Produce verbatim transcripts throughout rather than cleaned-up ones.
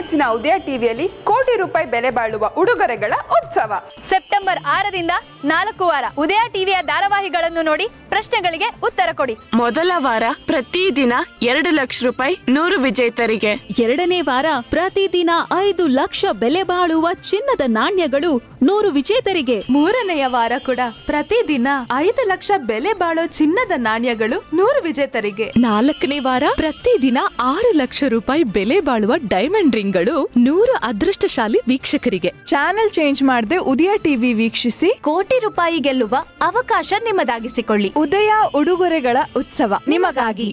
ನೆಚ್ಚಿನ ಉದಯ ಟಿವಿಯಲ್ಲಿ ಕೋಟಿ ರೂಪಾಯಿ ಬೆಲೆ ಬಾಳುವ ಉಡುಗೊರೆಗಳ ಉತ್ಸವ ಸೆಪ್ಟೆಂಬರ್ ಆರರಿಂದ ನಾಲ್ಕು ವಾರ ಉದಯ ಟಿವಿಯ ಧಾರಾವಾಹಿಗಳನ್ನು ನೋಡಿ ಪ್ರಶ್ನೆಗಳಿಗೆ ಉತ್ತರ ಕೊಡಿ. ಮೊದಲ ವಾರ ಪ್ರತಿದಿನ ಎರಡು ಲಕ್ಷ ರೂಪಾಯಿ ನೂರು ವಿಜೇತರಿಗೆ. ಎರಡನೇ ವಾರ ಪ್ರತಿದಿನ ಐದು ಲಕ್ಷ ಬೆಲೆ ಬಾಳುವ ಚಿನ್ನದ ನಾಣ್ಯಗಳು ನೂರು ವಿಜೇತರಿಗೆ. ಮೂರನೆಯ ವಾರ ಕೂಡ ಪ್ರತಿದಿನ ಐದು ಲಕ್ಷ ಬೆಲೆ ಬಾಳೋ ಚಿನ್ನದ ನಾಣ್ಯಗಳು ನೂರು ವಿಜೇತರಿಗೆ. ನಾಲ್ಕನೇ ವಾರ ಪ್ರತಿದಿನ ಆರು ಲಕ್ಷ ರೂಪಾಯಿ ಬೆಲೆ ಬಾಳುವ ಡೈಮಂಡ್ ರಿಂಗ್ಗಳು ನೂರು ಅದೃಷ್ಟಶಾಲಿ ವೀಕ್ಷಕರಿಗೆ. ಚಾನೆಲ್ ಚೇಂಜ್ ಮಾಡದೆ ಉದಯ ಟಿವಿ ವೀಕ್ಷಿಸಿ ಕೋಟಿ ರೂಪಾಯಿ ಗೆಲ್ಲುವ ಅವಕಾಶ ನಿಮ್ಮದಾಗಿಸಿಕೊಳ್ಳಿ. ಉದಯ ಉಡುಗೊರೆಗಳ ಉತ್ಸವ ನಿಮಗಾಗಿ.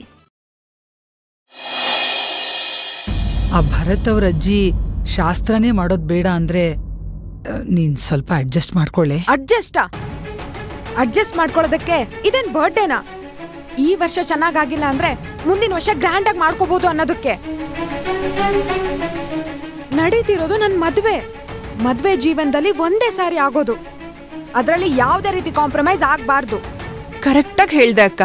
ಆ ಭರತ್ ಅವ್ರ ಅಜ್ಜಿ ಶಾಸ್ತ್ರನೇ ಮಾಡೋದ್ ಬೇಡ ಅಂದ್ರೆ ನೀನ್ ಸ್ವಲ್ಪ ಅಡ್ಜಸ್ಟ್ ಮಾಡ್ಕೊಳ್ಳೆ. ಅಡ್ಜಸ್ಟಾ ಅಡ್ಜಸ್ಟ್ ಮಾಡ್ಕೊಳ್ಳೋದಕ್ಕೆ ಇದೇನ್ ಬರ್ಡೇನಾ? ಈ ವರ್ಷ ಚೆನ್ನಾಗಿಲ್ಲ ಅಂದ್ರೆ ಮುಂದಿನ ವರ್ಷ ಗ್ರ್ಯಾಂಡ್ ಆಗಿ ಮಾಡ್ಕೋಬಹುದು ಅನ್ನೋದಕ್ಕೆ. ನಡೀತಿರೋದು ನನ್ ಮದ್ವೆ. ಮದ್ವೆ ಜೀವನದಲ್ಲಿ ಒಂದೇ ಸಾರಿ ಆಗೋದು, ಅದರಲ್ಲಿ ಯಾವುದೇ ರೀತಿ ಕಾಂಪ್ರಮೈಸ್ ಆಗ್ಬಾರ್ದು. ಕರೆಕ್ಟಾಗಿ ಹೇಳ್ದೆ ಅಕ್ಕ.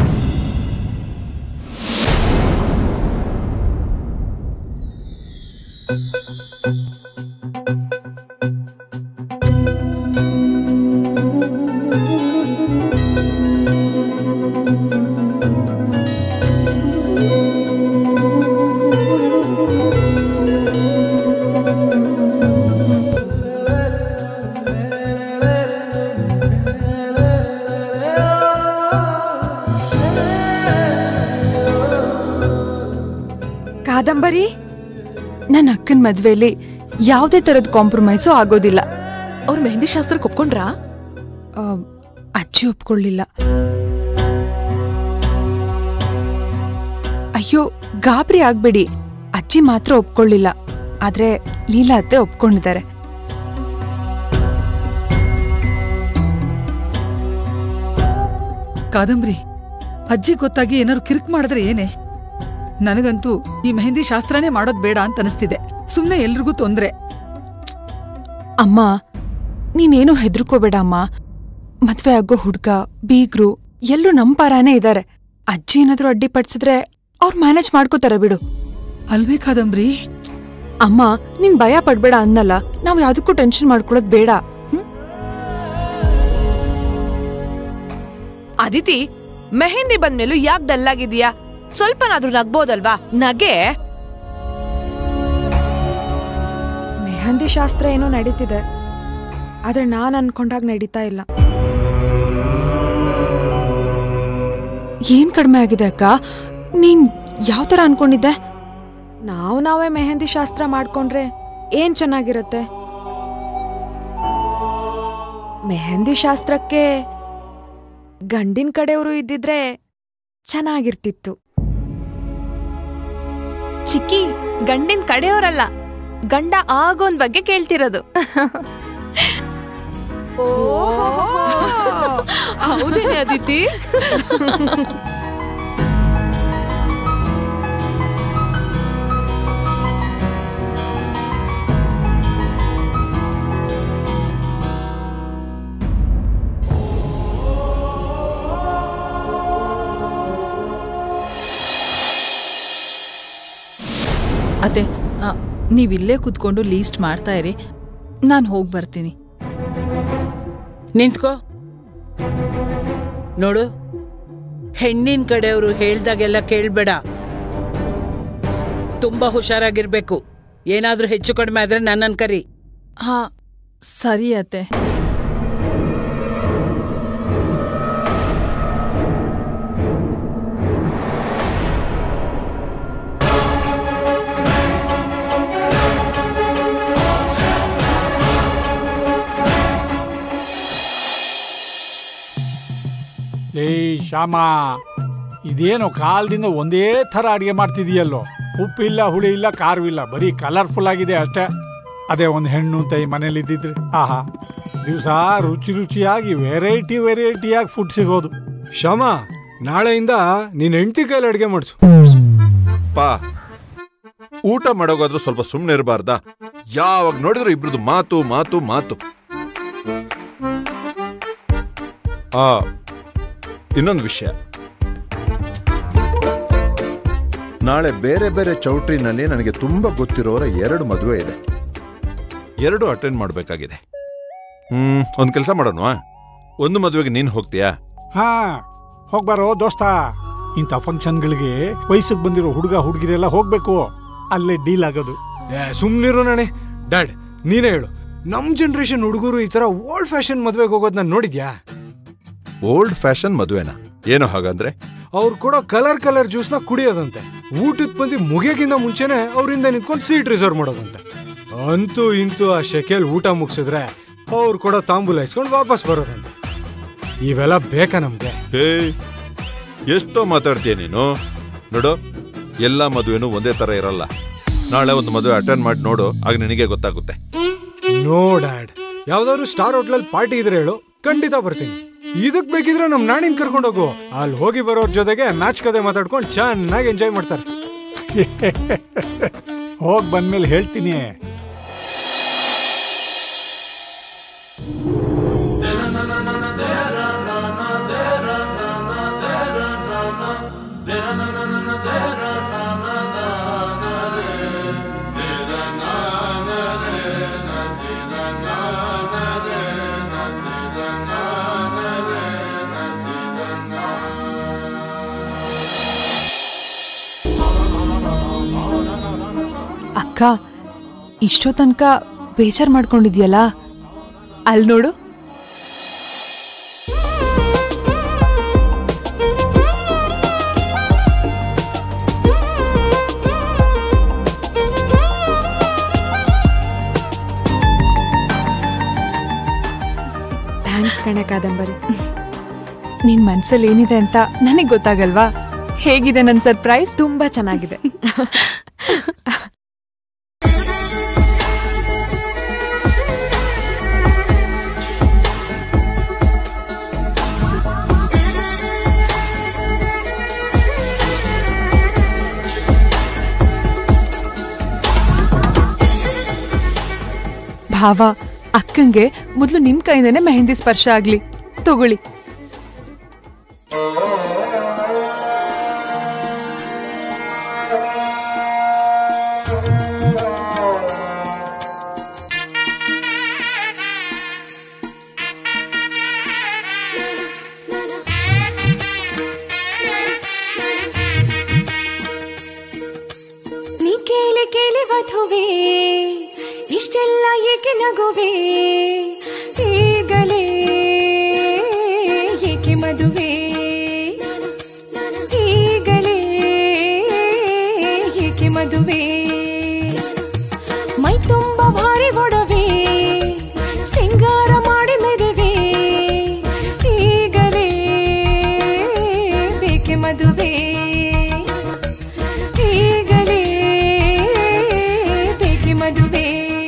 ಕಾದಂಬರಿ, ನನ್ನ ಅಕ್ಕನ ಮದ್ವೆಲಿ ಯಾವುದೇ ತರದ ಕಾಂಪ್ರಮೈಸು ಆಗೋದಿಲ್ಲ. ಅವ್ರ ಮೆಹಂದಿ ಶಾಸ್ತ್ರಕ್ಕೆ ಒಪ್ಕೊಂಡ್ರಾ? ಅಜ್ಜಿ ಒಪ್ಕೊಳ್ಳಿಲ್ಲ. ಅಯ್ಯೋ ಗಾಬರಿ ಆಗ್ಬೇಡಿ, ಅಜ್ಜಿ ಮಾತ್ರ ಒಪ್ಕೊಳ್ಳಿಲ್ಲ, ಆದ್ರೆ ಲೀಲಾ ಅತ್ತೆ ಒಪ್ಕೊಂಡಿದ್ದಾರೆ. ಕಾದಂಬರಿ, ಅಜ್ಜಿ ಗೊತ್ತಾಗಿ ಏನಾದ್ರು ಕಿರಿಕ್ ಮಾಡಿದ್ರೆ ಏನೇ? ನನಗಂತೂ ಈ ಮೆಹಂದಿ ಶಾಸ್ತ್ರನೇ ಮಾಡೋದ್ ಬೇಡ ಅಂತ ಅನಿಸ್ತಿದೆ. ಸುಮ್ನೆ ಎಲ್ರಿಗೂ ತೊಂದ್ರೆ. ಅಮ್ಮ ನೀನೇನು ಹೆದರ್ಕೋಬೇಡ ಅಮ್ಮ. ಮದ್ವೆ ಆಗೋ ಹುಡ್ಗ ಬೀಗ್ರು ಎಲ್ರೂ ನಮ್ ಪರಾನೇ ಇದ್ದಾರೆ. ಅಜ್ಜಿ ಏನಾದ್ರು ಅಡ್ಡಿಪಡಿಸಿದ್ರೆ ಅವ್ರು ಮ್ಯಾನೇಜ್ ಮಾಡ್ಕೋತಾರ ಬಿಡು. ಅಲ್ವೇ ಕಾದಂಬರಿ? ಅಮ್ಮ ನೀನ್ ಭಯ ಪಡ್ಬೇಡ ಅನ್ನಲ್ಲ, ನಾವ್ ಯಾವ್ದಕ್ಕೂ ಟೆನ್ಷನ್ ಮಾಡ್ಕೊಳ್ಳೋದ್ ಬೇಡ. ಅದಿತಿ, ಮೆಹಂದಿ ಬಂದ್ಮೇಲೂ ಯಾಕೆ ಡಲ್ಲಾಗಿದೀಯಾ? ಸ್ವಲ್ಪನಾದ್ರೂ ನಗ್ಬೋದಲ್ವಾ? ನಗೆ. ಮೆಹಂದಿ ಶಾಸ್ತ್ರ ಏನೋ ನಡೀತಿದೆ, ಆದ್ರೆ ನಾನ್ ಅನ್ಕೊಂಡಾಗ ನಡೀತಾ ಇಲ್ಲ. ಏನ್ ಕಡಿಮೆ ಆಗಿದೆ ಅಕ್ಕ? ನೀನ್ ಯಾವ ತರ ಅನ್ಕೊಂಡಿದ್ದೆ? ನಾವು ನಾವೇ ಮೆಹಂದಿ ಶಾಸ್ತ್ರ ಮಾಡ್ಕೊಂಡ್ರೆ ಏನ್ ಚೆನ್ನಾಗಿರತ್ತೆ. ಮೆಹಂದಿ ಶಾಸ್ತ್ರಕ್ಕೆ ಗಂಡಿನ ಕಡೆಯವರು ಇದ್ದಿದ್ರೆ ಚೆನ್ನಾಗಿರ್ತಿತ್ತು. ಚಿಕ್ಕಿ, ಗಂಡಿನ ಕಡೆಯವರಲ್ಲ, ಗಂಡ ಆಗೋನ್ ಬಗ್ಗೆ ಕೇಳ್ತಿರೋದು. ಹೌದೇನೆ ಅದಿತಿ? ಅತ್ತೆ, ನೀವಿಲ್ಲೇ ಕೂತ್ಕೊಂಡು ಲೀಸ್ಟ್ ಮಾಡ್ತಾ ಇರಿ, ನಾನು ಹೋಗಿ ಬರ್ತೀನಿ. ನಿಂತ್ಕೋ. ನೋಡು, ಹೆಣ್ಣಿನ ಕಡೆಯವರು ಹೇಳ್ದಾಗೆಲ್ಲ ಕೇಳ್ಬೇಡ. ತುಂಬಾ ಹುಷಾರಾಗಿರ್ಬೇಕು. ಏನಾದ್ರೂ ಹೆಚ್ಚು ಕಡಿಮೆ ಆದ್ರೆ ನನ್ನನ್ ಕರಿ. ಹಾ ಸರಿ ಅತ್ತೆ. ಏಯ್ ಶ್ಯಾಮ, ಇದೇನು ಕಾಲದಿಂದ ಒಂದೇ ಥರ ಅಡುಗೆ ಮಾಡ್ತಿದೀಯಲ್ಲೋ? ಉಪ್ಪಿಲ್ಲ, ಹುಳಿ ಇಲ್ಲ, ಖಾರವಿಲ್ಲ, ಬರೀ ಕಲರ್ಫುಲ್ ಆಗಿದೆ ಅಷ್ಟೇ. ಅದೇ ಒಂದು ಹೆಣ್ಣು ತೈ ಮನೇಲಿ ಇದ್ದಿದ್ರೆ ಆಹಾ, ದಿವಸ ರುಚಿ ರುಚಿಯಾಗಿ ವೆರೈಟಿ ವೆರೈಟಿಯಾಗಿ ಫುಡ್ ಸಿಗೋದು. ಶ್ಯಾಮ, ನಾಳೆಯಿಂದ ನೀನ್ ಹೆಂಡತಿ ಕೈಲಿ ಅಡುಗೆ ಮಾಡಿಸು. ಪಾ, ಊಟ ಮಾಡೋಗಾದ್ರೂ ಸ್ವಲ್ಪ ಸುಮ್ಮನೆ ಇರಬಾರ್ದಾ? ಯಾವಾಗ ನೋಡಿದ್ರು ಇಬ್ರದ್ದು ಮಾತು ಮಾತು ಮಾತು. ಆ ಇನ್ನೊಂದು ವಿಷಯ, ನಾಳೆ ಬೇರೆ ಬೇರೆ ಚೌಟ್ರಿನಲ್ಲಿ ನನಗೆ ತುಂಬಾ ಗೊತ್ತಿರೋರ ಎರಡು ಮದುವೆ ಇದೆ. ಎರಡು ಅಟೆಂಡ್ ಮಾಡಬೇಕಾಗಿದೆ. ಹ್ಮ್ ಒಂದ್ ಕೆಲಸ ಮಾಡೋಣ, ಒಂದು ಮದುವೆಗೆ ನೀನ್ ಹೋಗ್ತೀಯಾ? ಹಾ ಹೋಗ್ಬಾರೋ ದೋಸ್ತ. ಇಂಥ ಫಂಕ್ಷನ್ಗಳಿಗೆ ವಯಸ್ಸಿಗೆ ಬಂದಿರೋ ಹುಡುಗ ಹುಡುಗಿರೆಲ್ಲ ಹೋಗ್ಬೇಕು, ಅಲ್ಲೇ ಡೀಲ್ ಆಗೋದು. ಸುಮ್ನಿರೋ ನಾಣೆ. ಡ್ಯಾಡ್ ನೀನೇ ಹೇಳು, ನಮ್ ಜನರೇಷನ್ ಹುಡುಗರು ಈ ತರ ಓಲ್ಡ್ ಫ್ಯಾಷನ್ ಮದ್ವೆಗೆ ಹೋಗೋದ್ ನಾನು ನೋಡಿದ್ಯಾ? ಓಲ್ಡ್ ಫ್ಯಾಷನ್ ಮದುವೆನಾ? ಏನೋ ಹಾಗಂದ್ರೆ? ಅವ್ರು ಕೊಡೋ ಕಲರ್ ಕಲರ್ ಜ್ಯೂಸ್ನ ಕುಡಿಯೋದಂತೆ, ಊಟದ ಬಂದು ಮುಗಿಯೋಕ್ಕಿಂತ ಮುಂಚೆನೆ ಅವರಿಂದ ನಿಂತ್ಕೊಂಡು ಸೀಟ್ ರಿಸರ್ವ್ ಮಾಡೋದಂತೆ. ಅಂತೂ ಇಂತೂ ಆ ಶೆಕೆಲ್ ಊಟ ಮುಗಿಸಿದ್ರೆ ಅವ್ರು ಕೊಡೋ ತಾಂಬೂಲ ಇಸ್ಕೊಂಡು ವಾಪಸ್ ಬರೋದಂತೆ. ಇವೆಲ್ಲ ಬೇಕಾ ನಮ್ಗೆ? ಹೇ ಎಷ್ಟೋ ಮಾತಾಡ್ತೀಯ ನೀನು. ನೋಡು, ಎಲ್ಲಾ ಮದುವೆನೂ ಒಂದೇ ತರ ಇರಲ್ಲ. ನಾಳೆ ಒಂದು ಮದುವೆ ಅಟೆಂಡ್ ಮಾಡಿ ನೋಡು, ಆಗ ನಿನಗೆ ಗೊತ್ತಾಗುತ್ತೆ. ನೋ ಡ್ಯಾಡ್, ಯಾವ್ದಾದ್ರು ಸ್ಟಾರ್ ಹೋಟ್ಲಲ್ಲಿ ಪಾರ್ಟಿ ಇದ್ರೆ ಹೇಳು, ಖಂಡಿತ ಬರ್ತೀನಿ. ಇದಕ್ ಬೇಕಿದ್ರೆ ನಮ್ ನಾಣಿನ್ ಕರ್ಕೊಂಡೋಗು, ಅಲ್ಲಿ ಹೋಗಿ ಬರೋರ್ ಜೊತೆಗೆ ಮ್ಯಾಚ್ ಕತೆ ಮಾತಾಡ್ಕೊಂಡು ಚೆನ್ನಾಗಿ ಎಂಜಾಯ್ ಮಾಡ್ತಾರೆ. ಹೋಗ್ ಬಂದ್ಮೇಲೆ ಹೇಳ್ತೀನಿ. ಅಕ್ಕ, ಇಷ್ಟೋ ತನಕ ಬೇಜಾರ್ ಮಾಡ್ಕೊಂಡಿದ್ಯಲ್ಲ, ಅಲ್ಲಿ ನೋಡು. ಥ್ಯಾಂಕ್ಸ್ ಕಣೆ ಕಾದಂಬರಿ. ನಿನ್ ಮನ್ಸಲ್ಲಿ ಏನಿದೆ ಅಂತ ನನಗ್ ಗೊತ್ತಾಗಲ್ವಾ? ಹೇಗಿದೆ ನನ್ ಸರ್ಪ್ರೈಸ್? ತುಂಬಾ ಚೆನ್ನಾಗಿದೆ. ಭಾವ, ಅಕ್ಕಂಗೆ ಮೊದ್ಲು ನಿಮ್ ಕೈಯಿಂದನೇ ಮೆಹಂದಿ ಸ್ಪರ್ಶ ಆಗ್ಲಿ. ತಗೊಳ್ಳಿ. ನೀ ಕೇಳಿ ಕೇಳಿ ವಧುವೆ, ಇಷ್ಟೆಲ್ಲ ಏಕೆ ನಗುವೆ? ಈಗಲೇ ಏಕೆ ಮದುವೆ? ಈಗಲೇ ಏಕೆ ಮದುವೆ? ಮೈ ತುಂಬ ಭಾರಿ ಒಡವೆ, ಸಿಂಗಾರ ಮಾಡಿ ಮೆದುವೆ. ಈಗಲೇ ಏಕೆ ಮದುವೆ? ಈಗಲೇ ಬೇಕೆ ಮದುವೆ?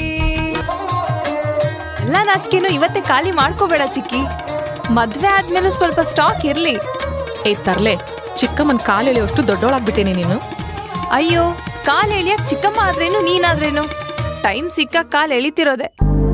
ಎಲ್ಲ ನಾಚಿಕೆನು ಇವತ್ತೇ ಖಾಲಿ ಮಾಡ್ಕೋಬೇಡ ಚಿಕ್ಕಿ. ಮದ್ವೆ ಆದ್ಮೇಲೂ ಸ್ವಲ್ಪ ಸ್ಟಾಕ್ ಇರ್ಲಿ. ಏ ತರ್ಲೆ, ಚಿಕ್ಕಮ್ಮನ್ ಕಾಲ್ ಎಳೆಯೋಷ್ಟು ದೊಡ್ಡೋಳಾಗ್ಬಿಟ್ಟೇನೆ ನೀನು. ಅಯ್ಯೋ, ಕಾಲ್ ಎಳಿಯಕ್ ಚಿಕ್ಕಮ್ಮ ಆದ್ರೇನು ನೀನಾದ್ರೇನು, ಟೈಮ್ ಸಿಕ್ಕ ಕಾಲ್ ಎಳಿತಿರೋದೆ.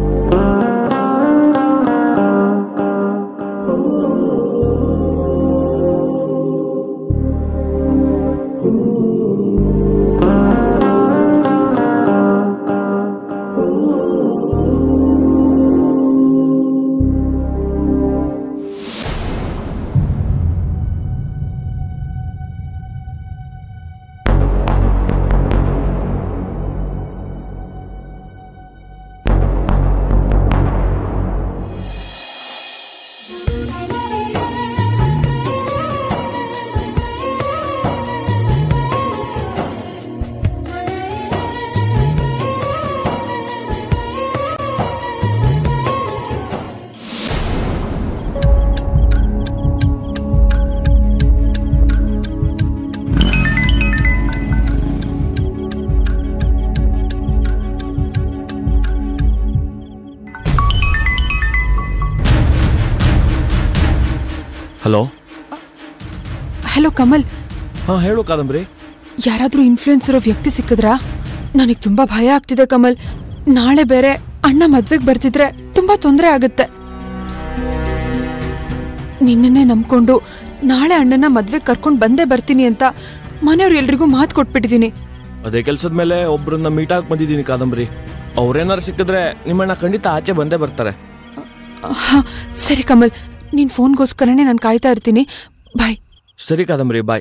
Hello hello Kamal. ಹಾ ಹೇಳು ಕಾದಂಬರಿ. ಯಾರಾದ್ರೂ ಇನ್ಫ್ಲೂಯೆನ್ಸ್ ಇರೋ ವ್ಯಕ್ತಿ ಸಿಕ್ಕಿದ್ರಾ? ನನಗ್ ತುಂಬಾ ಭಯ ಆಗ್ತಿದೆ ಕಮಲ್. ನಾಳೆ ಬೇರೆ ಅಣ್ಣ ಮದ್ವೆಗ್ ಬರ್ತಿದ್ರೆ ತುಂಬಾ ತೊಂದರೆ ಆಗುತ್ತೆ. ನಿನ್ನನ್ನೇ ನಂಬ್ಕೊಂಡು ನಾಳೆ ಅಣ್ಣನ ಮದ್ವೆಗ್ ಕರ್ಕೊಂಡ್ ಬಂದೇ ಬರ್ತೀನಿ ಅಂತ ಮನೆಯವ್ರು ಎಲ್ರಿಗೂ ಮಾತು ಕೊಟ್ಬಿಟ್ಟಿದ್ದೀನಿ. ಅದೇ ಕೆಲ್ಸದ ಮೇಲೆ ಒಬ್ರನ್ನ ಮೀಟ್ ಆಗಿ ಬಂದಿದ್ದೀನಿ ಕಾದಂಬರಿ. ಅವ್ರೇನಾರು ಸಿಕ್ಕಿದ್ರೆ ನಿಮ್ಮಣ್ಣ ಖಂಡಿತ ಆಚೆ ಬಂದೇ ಬರ್ತಾರೆ. ಹಾ ಸರಿ ಕಮಲ್, ನಿನ್ ಫೋನ್ಗೋಸ್ಕರನೇ ನಾನು ಕಾಯ್ತಾ ಇರ್ತೀನಿ. ಬಾಯ್. ಸರಿ ಕಾದಂಬರಿ, ಬಾಯ್.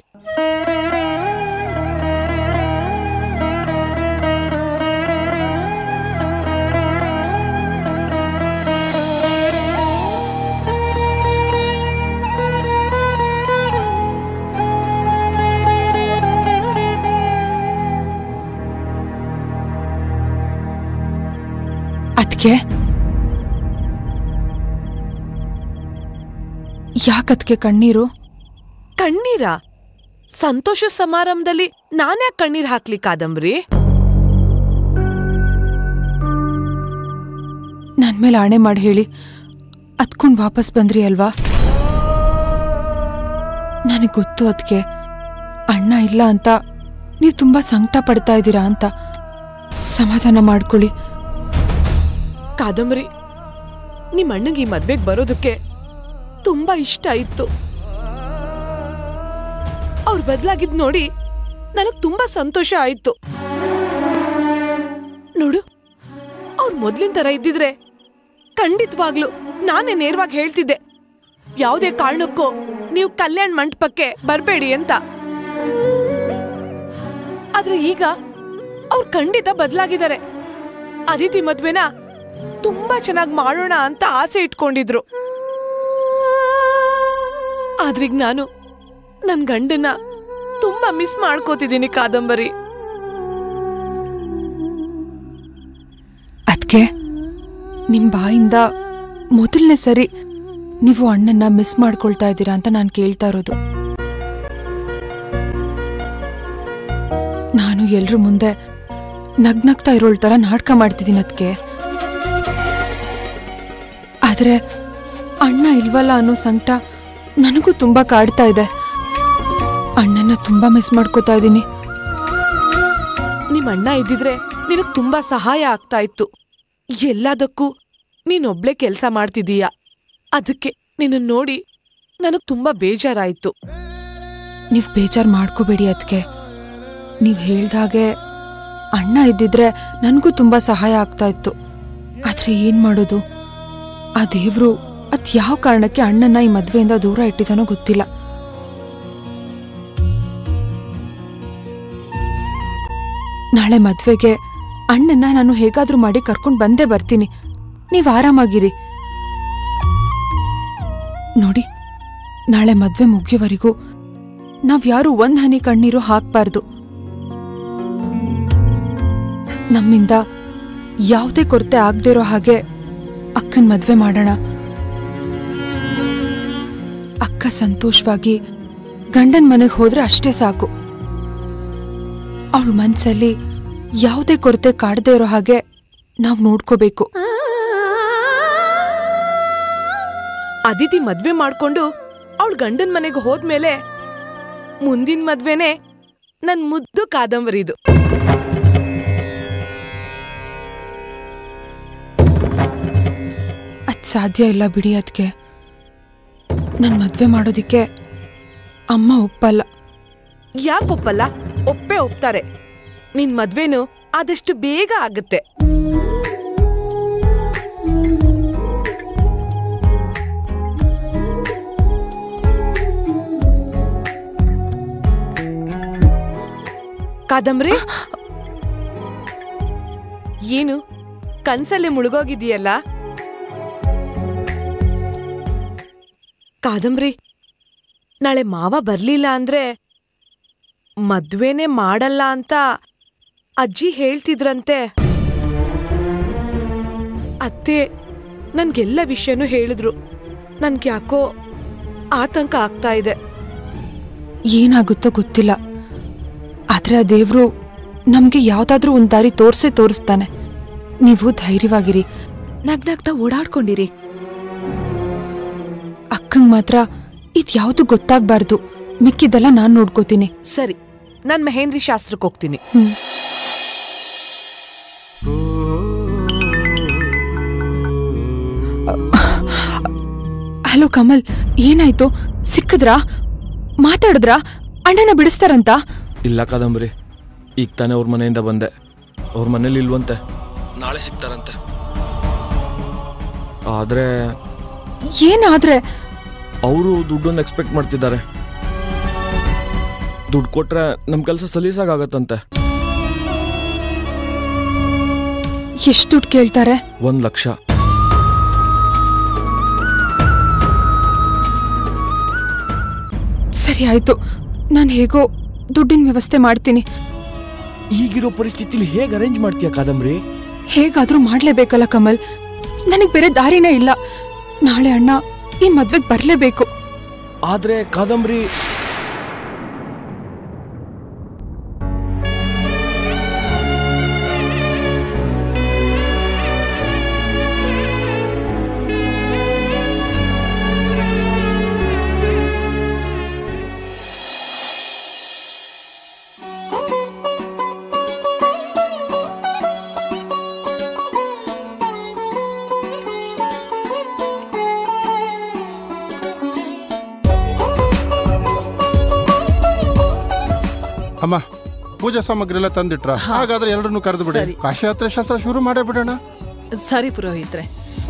ಅದ್ಕೆ ಯಾಕದ್ಕೆ ಕಣ್ಣೀರು? ಕಣ್ಣೀರ? ಸಂತೋಷ ಸಮಾರಂಭದಲ್ಲಿ ನಾನ್ಯಾಕೆ ಕಣ್ಣೀರ್ ಹಾಕ್ಲಿ ಕಾದಂಬರಿ? ನನ್ ಮೇಲೆ ಆಣೆ ಮಾಡಿ ಹೇಳಿ ಅದ್ಕೊಂಡ್ ವಾಪಸ್ ಬಂದ್ರಿ ಅಲ್ವಾ? ನನಗ್ ಗೊತ್ತು ಅದ್ಕೆ ಅಣ್ಣ ಇಲ್ಲ ಅಂತ ನೀವು ತುಂಬಾ ಸಂಕಟ ಪಡ್ತಾ ಇದ್ದೀರಾ ಅಂತ. ಸಮಾಧಾನ ಮಾಡ್ಕೊಳ್ಳಿ. ಕಾದಂಬರಿ, ನಿಮ್ ಅಣ್ಣಗೆ ಈ ಮದ್ವೆಗ್ ಬರೋದಕ್ಕೆ ತುಂಬಾ ಇಷ್ಟ ಇತ್ತು. ಅವ್ರು ಬದಲಾಗಿದ್ ನೋಡಿ ನನಗ್ ತುಂಬಾ ಸಂತೋಷ ಆಯ್ತು. ನೋಡು, ಅವ್ರು ಮೊದ್ಲಿನ ತರ ಇದ್ದಿದ್ರೆ ಖಂಡಿತವಾಗ್ಲು ನಾನೇ ನೇರವಾಗಿ ಹೇಳ್ತಿದ್ದೆ, ಯಾವುದೇ ಕಾರಣಕ್ಕೂ ನೀವು ಕಲ್ಯಾಣ ಮಂಟಪಕ್ಕೆ ಬರ್ಬೇಡಿ ಅಂತ. ಆದ್ರೆ ಈಗ ಅವ್ರು ಖಂಡಿತ ಬದಲಾಗಿದ್ದಾರೆ. ಅದಿತಿ ಮದ್ವೆನ ತುಂಬಾ ಚೆನ್ನಾಗಿ ಮಾಡೋಣ ಅಂತ ಆಸೆ ಇಟ್ಕೊಂಡಿದ್ರು. ಆದ್ರೀಗ ನಾನು ನನ್ ಗಂಡನ ತುಂಬಾ ಮಿಸ್ ಮಾಡ್ಕೋತಿದ್ದೀನಿ ಕಾದಂಬರಿ. ಅದ್ಕೆ ನಿಮ್ ಬಾಯಿಂದ ಮೊದಲನೇ ಸರಿ ನೀವು ಅಣ್ಣನ್ನ ಮಿಸ್ ಮಾಡ್ಕೊಳ್ತಾ ಇದ್ದೀರಾ ಅಂತ ನಾನು ಕೇಳ್ತಾ ಇರೋದು. ನಾನು ಎಲ್ರ ಮುಂದೆ ನಗ್ನಗ್ತಾ ಇರೋಳ್ ತರ ನಾಟಕ ಮಾಡ್ತಿದ್ದೀನಿ ಅದಕ್ಕೆ. ಆದ್ರೆ ಅಣ್ಣ ಇಲ್ವಲ್ಲ ಅನ್ನೋ ಸಂಕಟ ನನಗೂ ತುಂಬಾ ಕಾಡ್ತಾ ಇದೆ. ಅಣ್ಣನ ತುಂಬಾ ಮಿಸ್ ಮಾಡ್ಕೋತಾ ಇದ್ದೀನಿ. ನಿಮ್ ಅಣ್ಣ ಇದ್ದಿದ್ರೆ ನಿನಗ್ ತುಂಬಾ ಸಹಾಯ ಆಗ್ತಾ ಇತ್ತು. ಎಲ್ಲದಕ್ಕೂ ನೀನೊಬ್ಳೆ ಕೆಲ್ಸ ಮಾಡ್ತಿದೀಯ. ಅದಕ್ಕೆ ನಿನ್ನ ನೋಡಿ ನನಗ್ ತುಂಬಾ ಬೇಜಾರಾಯ್ತು. ನೀವ್ ಬೇಜಾರ್ ಮಾಡ್ಕೋಬೇಡಿ ಅದಕ್ಕೆ. ನೀವ್ ಹೇಳ್ದಾಗೆ ಅಣ್ಣ ಇದ್ದಿದ್ರೆ ನನಗೂ ತುಂಬಾ ಸಹಾಯ ಆಗ್ತಾ ಇತ್ತು. ಆದ್ರೆ ಏನ್ ಮಾಡೋದು, ಆ ದೇವ್ರು ಅದ್ ಯಾವ ಕಾರಣಕ್ಕೆ ಅಣ್ಣನ ಈ ಮದ್ವೆಯಿಂದ ದೂರ ಇಟ್ಟಿದಾನೋ ಗೊತ್ತಿಲ್ಲ. ನಾಳೆ ಮದ್ವೆಗೆ ಅಣ್ಣನ ನಾನು ಹೇಗಾದ್ರೂ ಮಾಡಿ ಕರ್ಕೊಂಡ್ ಬಂದೇ ಬರ್ತೀನಿ. ನೀವ್ ಆರಾಮಾಗಿರಿ. ನೋಡಿ, ನಾಳೆ ಮದ್ವೆ ಮುಗಿಯೋವರೆಗೂ ನಾವ್ ಯಾರು ಒಂದ್ ಹನಿ ಕಣ್ಣೀರು ಹಾಕ್ಬಾರ್ದು. ನಮ್ಮಿಂದ ಯಾವುದೇ ಕೊರತೆ ಆಗದೆ ಇರೋ ಹಾಗೆ ಅಕ್ಕನ್ ಮದ್ವೆ ಮಾಡೋಣ. ಅಕ್ಕ ಸಂತೋಷವಾಗಿ ಗಂಡನ್ ಮನೆಗೆ ಹೋದ್ರೆ ಅಷ್ಟೇ ಸಾಕು. ಅವಳ ಮನ್ಸಲ್ಲಿ ಯಾವುದೇ ಕೊರತೆ ಕಾಡದೆ ಇರೋ ಹಾಗೆ ನಾವ್ ನೋಡ್ಕೋಬೇಕು. ಅದಿತಿ ಮದ್ವೆ ಮಾಡ್ಕೊಂಡು ಅವಳ ಗಂಡನ್ ಮನೆಗೆ ಹೋದ್ಮೇಲೆ ಮುಂದಿನ ಮದ್ವೆನೆ ನನ್ ಮುದ್ದು ಕಾದಂಬರಿದು. ಅದ್ ಸಾಧ್ಯ ಇಲ್ಲ ಬಿಡಿ. ಅದ್ಕೆ ನನ್ ಮದ್ವೆ ಮಾಡೋದಿಕ್ಕೆ ಅಮ್ಮ ಒಪ್ಪಲ್ಲ. ಯಾಕೊಪ್ಪಲ್ಲ? ಒಪ್ಪೇ ಒಪ್ತಾರೆ. ನಿನ್ ಮದ್ವೆನು ಆದಷ್ಟು ಬೇಗ ಆಗುತ್ತೆ. ಕಾದಂಬರಿ, ಏನು ಕನ್ಸಲ್ಲೇ ಮುಳುಗೋಗಿದೆಯಲ್ಲ? ಕಾದಂಬರಿ, ನಾಳೆ ಮಾವ ಬರ್ಲಿಲ್ಲ ಅಂದ್ರೆ ಮದ್ವೆನೇ ಮಾಡಲ್ಲ ಅಂತ ಅಜ್ಜಿ ಹೇಳ್ತಿದ್ರಂತೆ. ಅತ್ತೆ ನನ್ಗೆಲ್ಲ ವಿಷಯನೂ ಹೇಳಿದ್ರು. ನನ್ಗ್ಯಾಕೋ ಆತಂಕ ಆಗ್ತಾ ಇದೆ. ಏನಾಗುತ್ತೋ ಗೊತ್ತಿಲ್ಲ, ಆದ್ರೆ ಆ ದೇವ್ರು ನಮ್ಗೆ ಯಾವ್ದಾದ್ರೂ ಒಂದ್ ದಾರಿ ತೋರ್ಸೇ ತೋರಿಸ್ತಾನೆ. ನೀವು ಧೈರ್ಯವಾಗಿರಿ, ನಗ್ನಗ್ತಾ ಓಡಾಡ್ಕೊಂಡಿರಿ. ಅಕ್ಕಂಗ್ ಮಾತ್ರ ಇದ್ಯಾವ್ದು ಗೊತ್ತಾಗ್ಬಾರ್ದು. ಮಿಕ್ಕಿದೆಲ್ಲ ನಾನ್ ನೋಡ್ಕೋತೀನಿ. ಸರಿ, ನಾನ್ ಮಹೇಂದ್ರಿ ಶಾಸ್ತ್ರಕ್ಕೆ ಹೋಗ್ತೀನಿ. ಹ್ಮ್. ಹಲೋ ಕಮಲ್, ಏನಾಯ್ತು? ಸಿಕ್ಕದ್ರಾ? ಮಾತಾಡಿದ್ರಾ? ಅಣ್ಣನ ಬಿಡಿಸ್ತಾರಂತ? ಇಲ್ಲ ಕಾದಂಬರಿ, ಈಗ ತಾನೇ ಅವ್ರ ಮನೆಯಿಂದ ಬಂದೆ. ಅವ್ರ ಮನೇಲಿ ಇಲ್ವಂತೆ, ನಾಳೆ ಸಿಗ್ತಾರಂತೆ. ಆದ್ರೆ ಏನಾದ್ರೆ ಅವರು ದುಡ್ಡನ್ನು ಎಕ್ಸ್ಪೆಕ್ಟ್ ಮಾಡ್ತಿದ್ದಾರೆ. ದುಡ್ಡು ಕೊಟ್ರೆ ನಮ್ ಕೆಲಸ ಸಲೀಸಾಗತ್ತಂತೆ. ಎಷ್ಟು ದುಡ್ಡು ಕೇಳ್ತಾರೆ? ಒಂದ್ ಲಕ್ಷ. ಸರಿ ಆಯ್ತು, ನಾನು ಹೇಗೋ ದುಡ್ಡಿನ ವ್ಯವಸ್ಥೆ ಮಾಡ್ತೀನಿ. ಈಗಿರೋ ಪರಿಸ್ಥಿತಿಲಿ ಹೇಗೆ ಅರೇಂಜ್ ಮಾಡ್ತೀಯ ಕಾದಂಬರಿ? ಹೇಗಾದ್ರೂ ಮಾಡ್ಲೇಬೇಕಲ್ಲ ಕಮಲ್, ನನಗ್ ಬೇರೆ ದಾರಿನೇ ಇಲ್ಲ. ನಾಳೆ ಅಣ್ಣ ಈ ಮದ್ವೆಗೆ ಬರ್ಲೇಬೇಕು. ಆದ್ರೆ ಕಾದಂಬರಿ, ಅಮ್ಮ, ಪೂಜಾ ಸಾಮಗ್ರಿ ಎಲ್ಲ ತಂದಿಟ್ರ? ಹಾಗಾದ್ರೆ ಎಲ್ಲರನ್ನು ಕರೆದು ಬಿಡಿ, ಕಾಶಯಾತ್ರೆ ಶಾಸ್ತ್ರ ಶುರು ಮಾಡೇ ಬಿಡೋಣ. ಸರಿ ಪುರೋಹಿತ್ರೆ.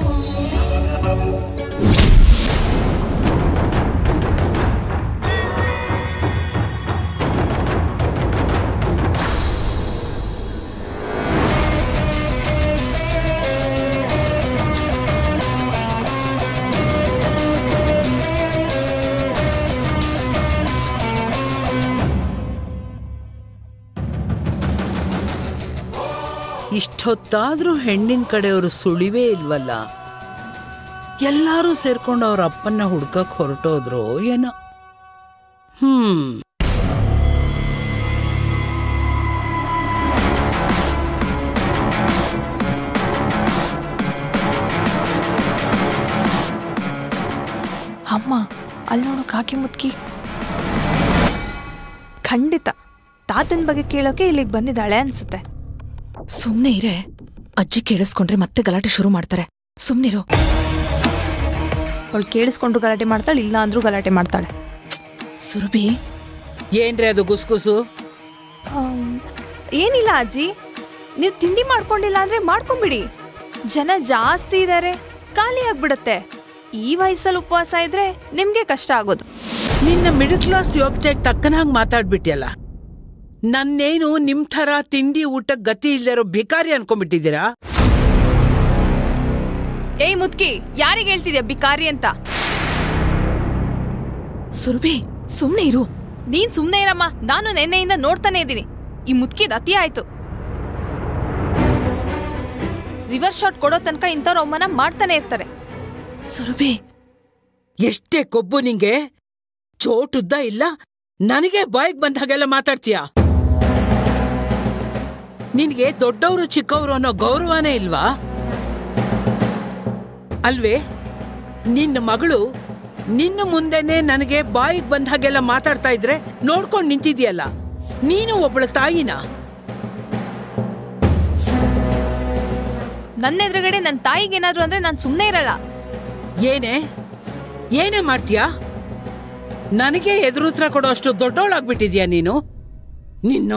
ಇಷ್ಟೊತ್ತಾದ್ರೂ ಹೆಣ್ಣಿನ ಕಡೆಯವರು ಸುಳಿವೇ ಇಲ್ವಲ್ಲ. ಎಲ್ಲರೂ ಸೇರ್ಕೊಂಡು ಅವ್ರ ಅಪ್ಪನ್ನ ಹುಡ್ಕಕ್ ಹೊರಟೋದ್ರು ಏನೋ. ಹ್ಮ್ ಅಮ್ಮ, ಅಲ್ಲಿ ನೋಡು ಕಾಕಿ ಮುತ್ಕಿ. ಖಂಡಿತ ತಾತನ ಬಗ್ಗೆ ಕೇಳೋಕೆ ಇಲ್ಲಿಗೆ ಬಂದಿದ್ದಾಳೆ ಅನ್ಸುತ್ತೆ. ಸುಮ್ನೆ ಇರೇ, ಅಜ್ಜಿ ಕೇಳಿಸ್ಕೊಂಡ್ರೆ ಮತ್ತೆ ಗಲಾಟೆ ಶುರು ಮಾಡ್ತಾರೆ. ಸುಮ್ನಿರು. ಅವಳು ಕೇಳಿಸ್ಕೊಂಡ್ರು ಗಲಾಟೆ ಮಾಡ್ತಾಳೆ, ಇಲ್ಲ ಅಂದ್ರೂ ಗಲಾಟೆ ಮಾಡ್ತಾಳೆ. ಸುರಭಿ, ಏನ್ರಿ ಅದು ಗುಸ್ಗುಸು? ಏನಿಲ್ಲ ಅಜ್ಜಿ, ನೀವು ತಿಂಡಿ ಮಾಡ್ಕೊಂಡಿಲ್ಲ ಅಂದ್ರೆ ಮಾಡ್ಕೊಂಬಿಡಿ. ಜನ ಜಾಸ್ತಿ ಇದಾರೆ, ಖಾಲಿ ಆಗ್ಬಿಡತ್ತೆ. ಈ ವಯಸ್ಸಲ್ಲಿ ಉಪವಾಸ ಇದ್ರೆ ನಿಮ್ಗೆ ಕಷ್ಟ ಆಗೋದು. ನಿನ್ನ ಮಿಡಲ್ ಕ್ಲಾಸ್ ಯೋಗ್ಯತೆಗೆ ತಕ್ಕನಾಗಿ ಮಾತಾಡ್ಬಿಟ್ಟಿಯಲ್ಲ. ನನ್ನೇನು ನಿಮ್ ಥರ ತಿಂಡಿ ಊಟಕ್ಕೆ ಗತಿ ಇಲ್ಲದಿರೋ ಭಿಕಾರಿ ಅನ್ಕೊಂಡ್ಬಿಟ್ಟಿದ್ದೀರಾ? ಏಯ್ ಮುದ್ಕಿ, ಯಾರಿಗೆ ಹೇಳ್ತಿದ್ಯಾ ಭಿಕಾರಿ ಅಂತ? ಸುರಭಿ, ಸುಮ್ನೆ ಇರು. ನೀನ್ ಸುಮ್ನೆ ಇರಮ್ಮ, ನಾನು ನೆನ್ನೆಯಿಂದ ನೋಡ್ತಾನೆ ಇದ್ದೀನಿ. ಈ ಮುದ್ಕಿದ್ ಅತಿ ಆಯ್ತು. ರಿವರ್ಸ್ ಶಾಟ್ ಕೊಡೋ ತನಕ ಇಂಥವ್ರ ಅವಮಾನ ಮಾಡ್ತಾನೆ ಇರ್ತಾರೆ. ಸುರಭಿ, ಎಷ್ಟೇ ಕೊಬ್ಬು ನಿಂಗೆ? ಚೋಟುದ್ದ ಇಲ್ಲ, ನನಗೆ ಬಾಯಿಗೆ ಬಂದ ಹಾಗೆಲ್ಲ ಮಾತಾಡ್ತೀಯ? ನಿನ್ಗೆ ದೊಡ್ಡವರು ಚಿಕ್ಕವರು ಅನ್ನೋ ಗೌರವನೇ ಇಲ್ವಾ? ಅಲ್ವೇ, ನಿನ್ನ ಮಗಳು ನಿನ್ನ ಮುಂದೆನೆ ನನಗೆ ಬಾಯಿಗೆ ಬಂದ ಹಾಗೆಲ್ಲ ಮಾತಾಡ್ತಾ ಇದ್ರೆ ನೋಡ್ಕೊಂಡು ನಿಂತಿದ್ಯಲ್ಲ, ನೀನು ಒಬ್ಬಳ ತಾಯಿನ? ನನ್ನ ಎದುರುಗಡೆ ನನ್ನ ತಾಯಿಗೇನಾದ್ರು ಅಂದ್ರೆ ನಾನು ಸುಮ್ಮನೆ ಇರಲ್ಲ. ಏನೇ ಏನೇ ಮಾಡ್ತೀಯಾ? ನನಗೆ ಎದುರುತ್ರ ಕೊಡೋ ಅಷ್ಟು ದೊಡ್ಡವಳಾಗ್ಬಿಟ್ಟಿದ್ಯಾ ನೀನು? ನಿನ್ನ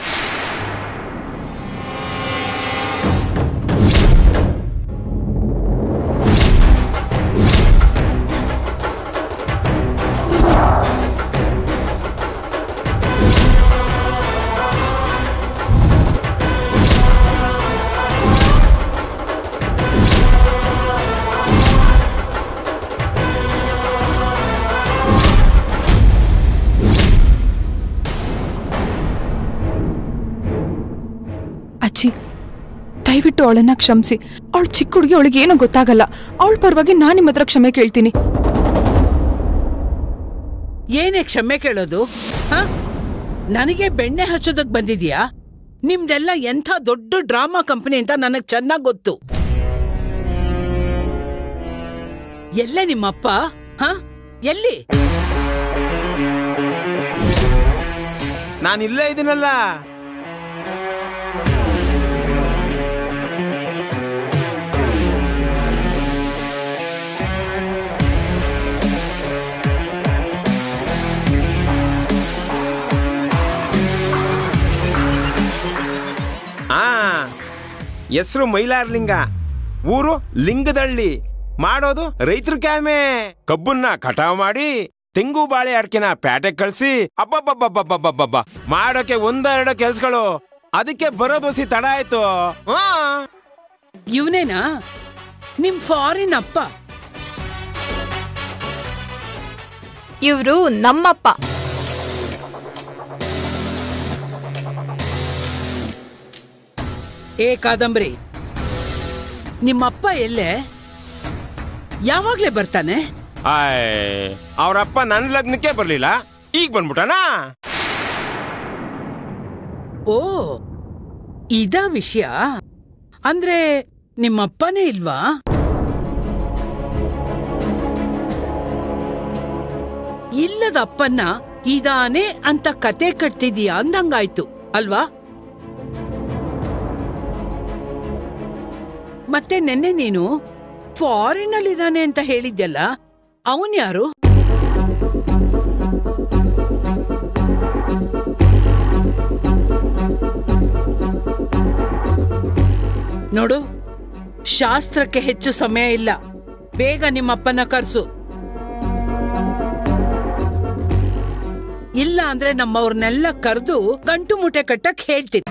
ಅಜ್ಜಿ, ದಯವಿಟ್ಟು ಅವಳನ್ನ ಕ್ಷಮಿಸಿ. ಅವಳು ಚಿಕ್ಕ ಹುಡುಗಿ, ಅವಳಿಗೆ ಏನೋ ಗೊತ್ತಾಗಲ್ಲ. ಅವಳ ಪರವಾಗಿ ನಾನು ನಿಮ್ಮ ಹತ್ರ ಕ್ಷಮೆ ಕೇಳ್ತೀನಿ. ಏನೇ ಕ್ಷಮೆ ಕೇಳೋದು? ಹ? ನನಗೆ ಬೆಣ್ಣೆ ಹಚ್ಚೋದಕ್ ಬಂದಿದ್ಯಾ? ನಿಮ್ದೆಲ್ಲ ಎಂಥ ದೊಡ್ಡ ಡ್ರಾಮಾ ಕಂಪನಿ ಅಂತ ನನಗ್ ಚೆನ್ನಾಗ್ ಗೊತ್ತು. ಎಲ್ಲೇ ನಿಮ್ಮಪ್ಪ? ಹ? ಎಲ್ಲಿ? ನಾನಿಲ್ಲೇ ಇದೀನಲ್ಲ. ಆ ಹೆಸರು ಮೈಲಾರ್ಲಿಂಗ, ಊರು ಲಿಂಗದಳ್ಳಿ, ಮಾಡೋದು ರೈತರು ಕ್ಯಾಮೆ. ಕಬ್ಬನ್ನ ಕಟಾವ್ ಮಾಡಿ ತೆಂಗು ಬಾಳೆ ಅಡಕೆನ ಪ್ಯಾಟೆ ಕಳ್ಸಿ ಅಬ್ಬಬ್ಬಬ್ಬಬ್ಬಬ್ಬಬ್ಬ ಮಾಡೋಕೆ ಒಂದೆರಡು ಕೆಲ್ಸಗಳು. ಅದಕ್ಕೆ ಬರೋ ದೋಸಿ ತಡ ಆಯ್ತು. ಹಾ ಇವನೇನಾ ನಿಮ್ ಫಾರಿನ್ ಅಪ್ಪ? ಇವ್ರು ನಮ್ಮಪ್ಪ. ಏ ಕಾದಂಬರಿ, ನಿಮ್ಮಪ್ಪ ಎಲ್ಲೇ? ಯಾವಾಗ್ಲೇ ಬರ್ತಾನೆ? ಆಯ್ ಅವ್ರಪ್ಪ ನನ್ನ ಲಗ್ನಕ್ಕೆ ಬರ್ಲಿಲ್ಲ, ಈಗ ಬಂದ್ಬಿಟ್ಟನಾ? ಓ ಇದ ವಿಷಯ. ಅಂದ್ರೆ ನಿಮ್ಮಪ್ಪನೇ ಇಲ್ವಾ? ಇಲ್ಲದ ಅಪ್ಪನ್ನ ಇದಾನೆ ಅಂತ ಕತೆ ಕಟ್ತಿದೀಯ ಅಂದಂಗಾಯ್ತು ಅಲ್ವಾ? ಮತ್ತೆ ನೆನ್ನೆ ನೀನು ಫಾರಿನ್ ಅಲ್ಲಿ ಇದ್ದಾನೆ ಅಂತ ಹೇಳಿದ್ಯಲ್ಲ, ಅವನ್ ಯಾರು? ನೋಡು, ಶಾಸ್ತ್ರಕ್ಕೆ ಹೆಚ್ಚು ಸಮಯ ಇಲ್ಲ, ಬೇಗ ನಿಮ್ಮಪ್ಪನ ಕರ್ಸು. ಇಲ್ಲ ಅಂದ್ರೆ ನಮ್ಮವ್ರನ್ನೆಲ್ಲ ಕರೆದು ಗಂಟು ಮೂಟೆ ಕಟ್ಟಕ್ ಹೇಳ್ತೀನಿ.